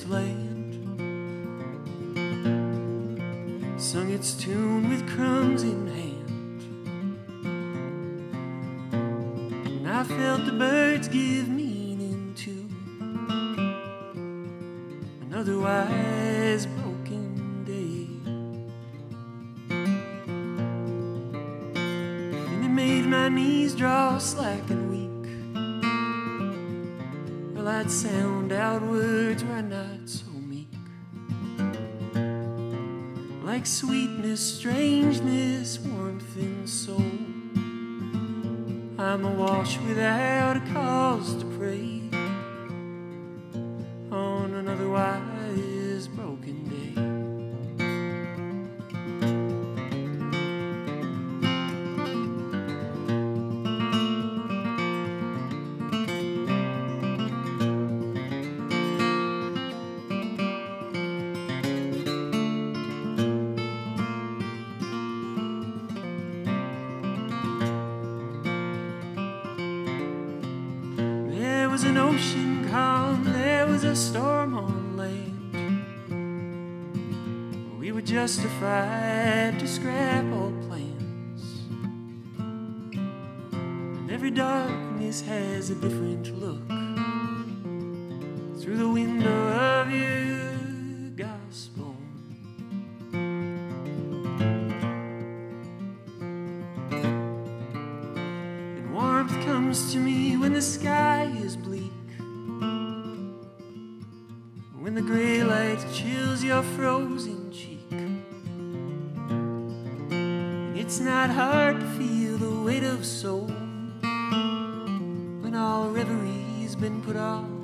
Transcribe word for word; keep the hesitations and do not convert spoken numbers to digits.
of land, sung its tune with crumbs in hand, and I felt the birds give meaning to an otherwise broken day. And it made my knees draw slack and weak, while I'd sound out words were not so meek, like sweetness, strangeness, warmth in soul. I'm awash without a cause to pray on an otherwise broken day. There was an ocean calm, there was a storm on land. We were justified to scrap all plans, and every darkness has a different look through the window of your gospel. And warmth comes to me when the sky is bleak, when the gray light chills your frozen cheek. It's not hard to feel the weight of soul when all reverie's been put off